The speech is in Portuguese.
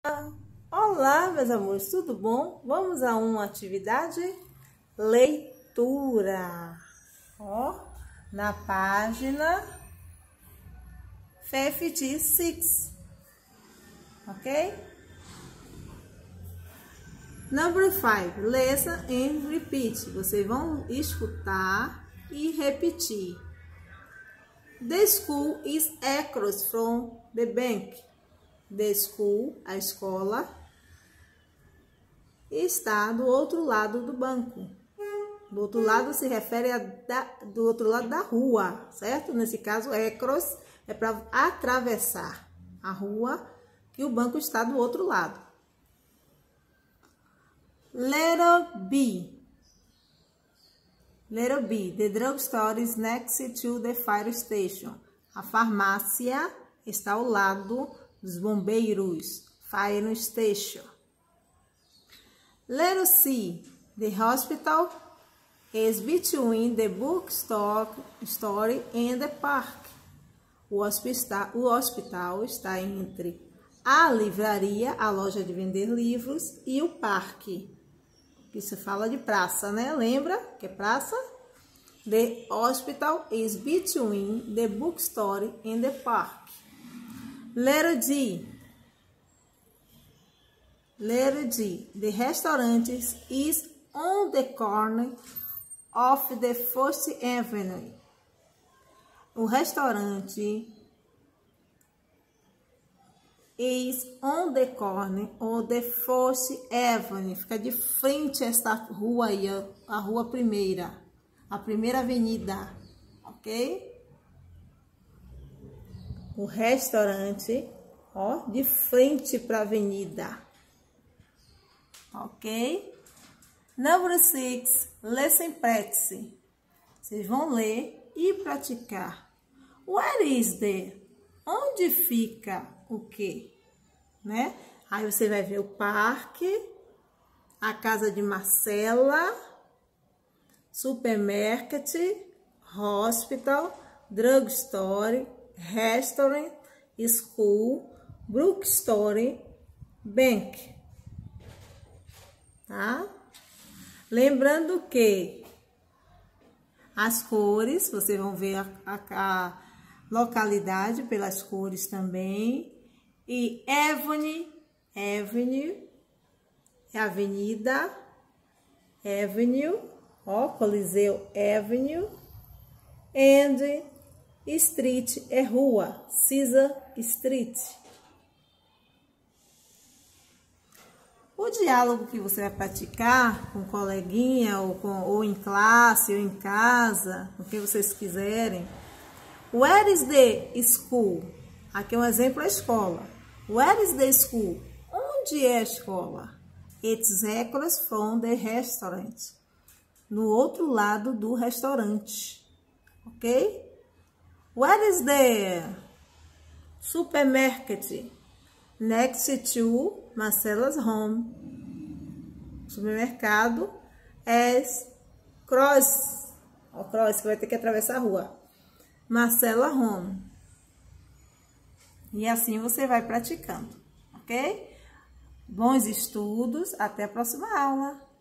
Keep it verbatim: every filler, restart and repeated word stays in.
Olá, meus amores, tudo bom? Vamos a uma atividade leitura. Ó, na página cinquenta e seis, ok? Number five, listen and repeat. Vocês vão escutar e repetir. The school is across from the bank. The school, a escola, está do outro lado do banco. Do outro lado se refere a da, do outro lado da rua, certo? Nesse caso, across é para atravessar a rua e o banco está do outro lado. Letter B. Letter B. The drugstore is next to the fire station. A farmácia está ao lado dos bombeiros. Fire station. Letter C. The hospital is between the bookstore store and the park. O hospital, o hospital está entre a livraria, a loja de vender livros, e o parque. Isso fala de praça, né? Lembra que é praça? The hospital is between the bookstore and the park. Letter D. Letter D. The restaurant is on the corner of the First Avenue. O restaurante is on the corner of the First Avenue. Fica de frente a esta rua aí, a rua primeira, a primeira avenida, ok? O restaurante, ó, de frente para a avenida, ok? Number six, listen practice. Vocês vão ler e praticar. Where is the? Onde fica o quê? Né? Aí você vai ver o parque, a casa de Marcela, supermarket, hospital, drugstore, restaurant, school, bookstore, bank. Tá? Lembrando que as cores, vocês vão ver a, a, a localidade pelas cores também. E avenue, avenue, é avenida, avenue, ó, Coliseu Avenue. And street é rua, Caesar Street. O diálogo que você vai praticar com um coleguinha, ou, com, ou em classe, ou em casa, o que vocês quiserem. Where is the school? Aqui é um exemplo, a escola. Where is the school? Onde é a escola? It's across from the restaurant. No outro lado do restaurante. Ok? Where is the supermarket? Next to Marcela's home. Supermercado is cross. O cross que vai ter que atravessar a rua. Marcela home. E assim você vai praticando, ok? Bons estudos, até a próxima aula.